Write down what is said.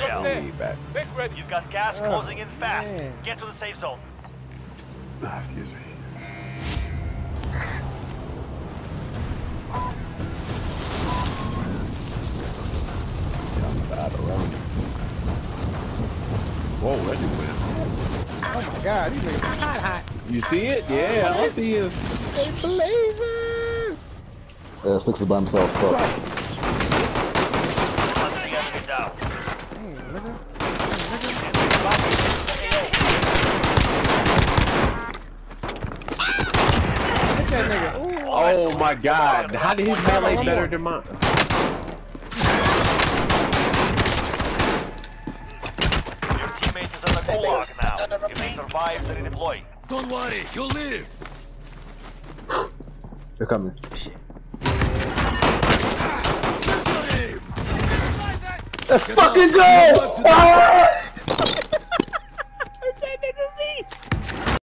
AL. You've got gas closing in fast. Get to the safe zone. Excuse me. Whoa, that dude went. Oh my God, these niggas are hot. You see it? Yeah, I see it. They blazing. Six is by himself. Fuck. Hunting enemy down. Look at that nigga. Ooh. Oh my God! How did his melee better than mine? Your teammate is on the gulag now. If they survive, they redeploy. Don't worry, you'll live. They're coming. Got him. Let's fucking go!